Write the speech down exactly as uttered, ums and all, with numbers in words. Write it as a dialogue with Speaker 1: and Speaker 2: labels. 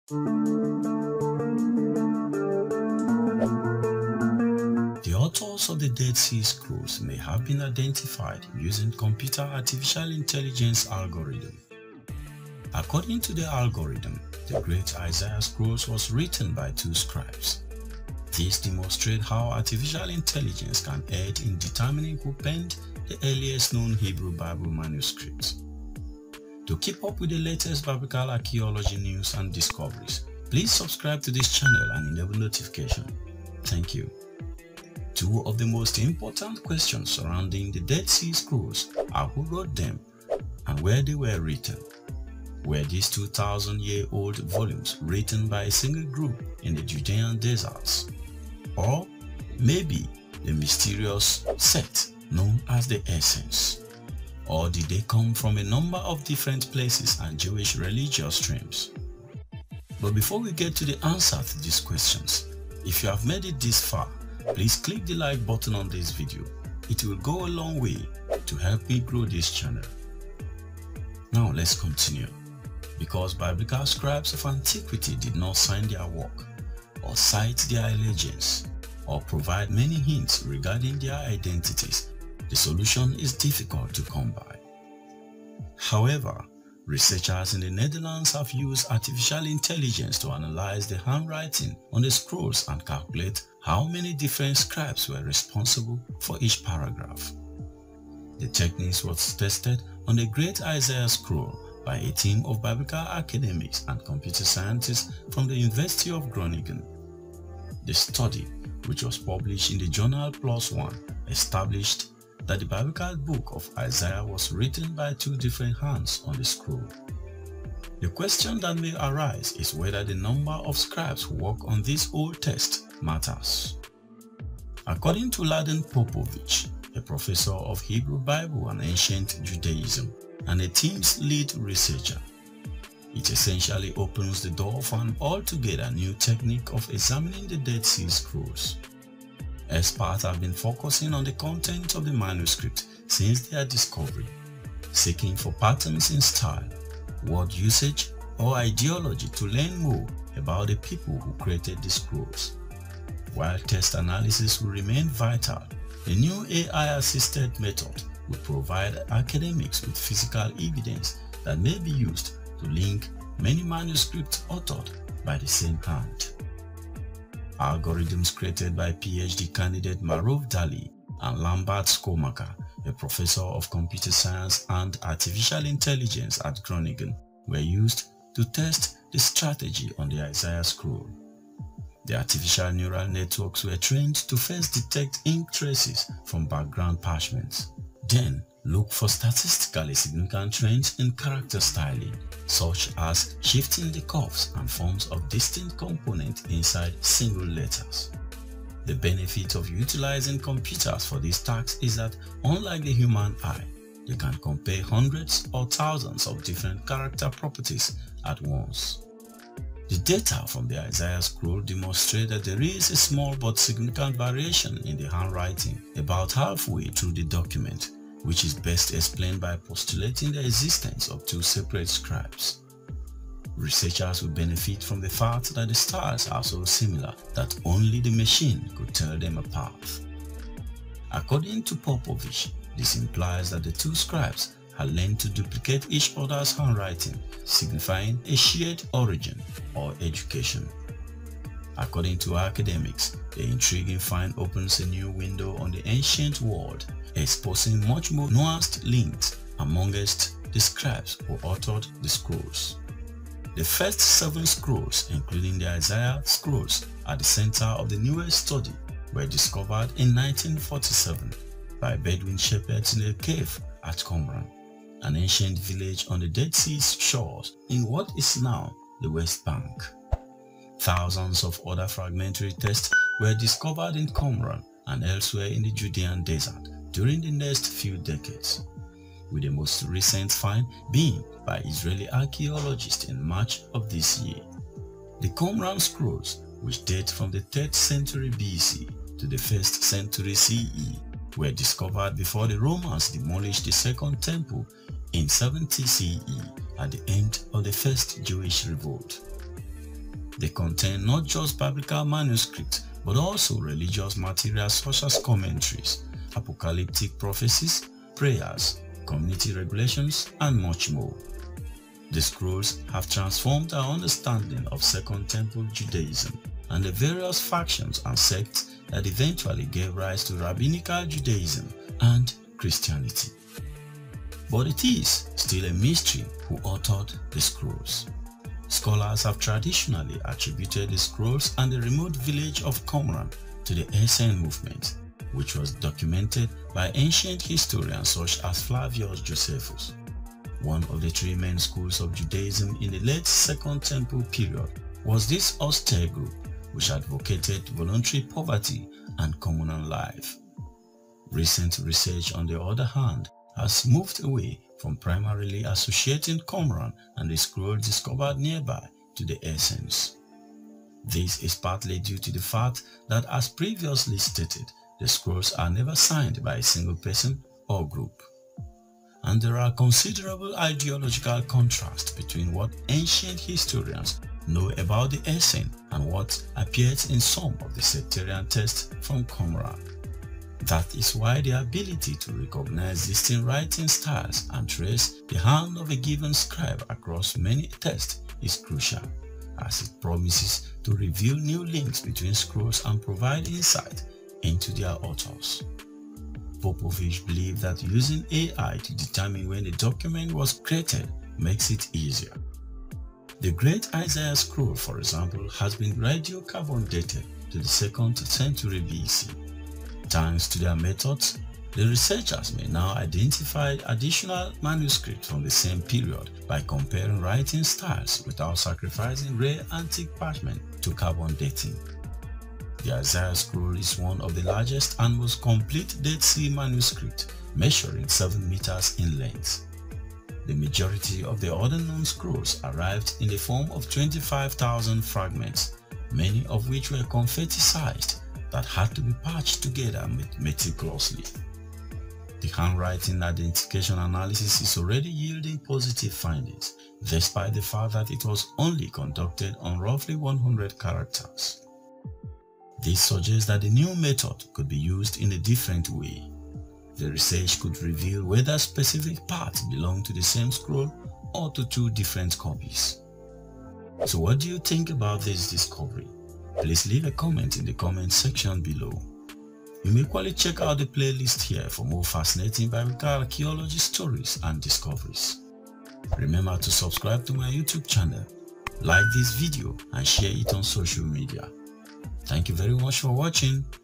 Speaker 1: The authors of the Dead Sea Scrolls may have been identified using computer artificial intelligence algorithm. According to the algorithm, the Great Isaiah Scrolls was written by two scribes. This demonstrates how artificial intelligence can aid in determining who penned the earliest known Hebrew Bible manuscripts. To keep up with the latest biblical archaeology news and discoveries, please subscribe to this channel and enable notification. Thank you. Two of the most important questions surrounding the Dead Sea Scrolls are who wrote them and where they were written. Were these two thousand year old volumes written by a single group in the Judean deserts? Or maybe the mysterious sect known as the Essenes? Or did they come from a number of different places and Jewish religious streams? But before we get to the answer to these questions, if you have made it this far, please click the like button on this video. It will go a long way to help me grow this channel. Now let's continue. Because biblical scribes of antiquity did not sign their work, or cite their allegiance, or provide many hints regarding their identities, the solution is difficult to come by. However, researchers in the Netherlands have used artificial intelligence to analyze the handwriting on the scrolls and calculate how many different scribes were responsible for each paragraph. The techniques was tested on the Great Isaiah Scroll by a team of biblical academics and computer scientists from the University of Groningen. The study, which was published in the journal PLOS ONE, established that the biblical book of Isaiah was written by two different hands on the scroll. The question that may arise is whether the number of scribes who work on this old text matters. According to Mladen Popovic, a professor of Hebrew Bible and Ancient Judaism, and a team's lead researcher, it essentially opens the door for an altogether new technique of examining the Dead Sea Scrolls. Experts have been focusing on the content of the manuscript since their discovery, seeking for patterns in style, word usage, or ideology to learn more about the people who created the scrolls. While text analysis will remain vital, the new A I-assisted method will provide academics with physical evidence that may be used to link many manuscripts authored by the same hand. Algorithms created by PhD candidate Marov Dali and Lambert Skomaker, a professor of computer science and artificial intelligence at Groningen, were used to test the strategy on the Isaiah scroll. The artificial neural networks were trained to first detect ink traces from background parchments. Then look for statistically significant trends in character styling, such as shifting the curves and forms of distinct components inside single letters. The benefit of utilizing computers for this task is that, unlike the human eye, they can compare hundreds or thousands of different character properties at once. The data from the Isaiah scroll demonstrate that there is a small but significant variation in the handwriting about halfway through the document, which is best explained by postulating the existence of two separate scribes. Researchers will benefit from the fact that the styles are so similar that only the machine could tell them apart. According to Popovic, this implies that the two scribes had learned to duplicate each other's handwriting, signifying a shared origin or education. According to academics, the intriguing find opens a new window on the ancient world, exposing much more nuanced links amongst the scribes who authored the scrolls. The first seven scrolls, including the Isaiah scrolls, at the center of the newest study, were discovered in nineteen forty-seven by Bedouin shepherds in a cave at Qumran, an ancient village on the Dead Sea shores in what is now the West Bank. Thousands of other fragmentary texts were discovered in Qumran and elsewhere in the Judean desert during the next few decades, with the most recent find being by Israeli archaeologists in March of this year. The Qumran scrolls, which date from the third century B C to the first century C E, were discovered before the Romans demolished the Second Temple in seventy C E at the end of the First Jewish Revolt. They contain not just biblical manuscripts, but also religious materials such as commentaries, apocalyptic prophecies, prayers, community regulations, and much more. The scrolls have transformed our understanding of Second Temple Judaism and the various factions and sects that eventually gave rise to Rabbinical Judaism and Christianity. But it is still a mystery who authored the scrolls. Scholars have traditionally attributed the scrolls and the remote village of Qumran to the Essene movement, which was documented by ancient historians such as Flavius Josephus. One of the three main schools of Judaism in the late Second Temple period was this austere group, which advocated voluntary poverty and communal life. Recent research, on the other hand, has moved away from primarily associating Qumran and the scrolls discovered nearby to the Essenes. This is partly due to the fact that, as previously stated, the scrolls are never signed by a single person or group. And there are considerable ideological contrasts between what ancient historians know about the Essene and what appears in some of the sectarian texts from Qumran. That is why the ability to recognize distinct writing styles and trace the hand of a given scribe across many texts is crucial, as it promises to reveal new links between scrolls and provide insight into their authors. Popovich believed that using A I to determine when a document was created makes it easier. The Great Isaiah Scroll, for example, has been radiocarbon dated to the second century B C. Thanks to their methods, the researchers may now identify additional manuscripts from the same period by comparing writing styles without sacrificing rare antique parchment to carbon dating. The Isaiah Scroll is one of the largest and most complete Dead Sea manuscripts, measuring seven meters in length. The majority of the other known scrolls arrived in the form of twenty-five thousand fragments, many of which were confetti-sized that had to be patched together meticulously. The handwriting identification analysis is already yielding positive findings, despite the fact that it was only conducted on roughly one hundred characters. This suggests that the new method could be used in a different way. The research could reveal whether specific parts belong to the same scroll or to two different copies. So what do you think about this discovery? Please leave a comment in the comment section below. You may equally check out the playlist here for more fascinating biblical archaeology stories and discoveries. Remember to subscribe to my YouTube channel, like this video and share it on social media. Thank you very much for watching.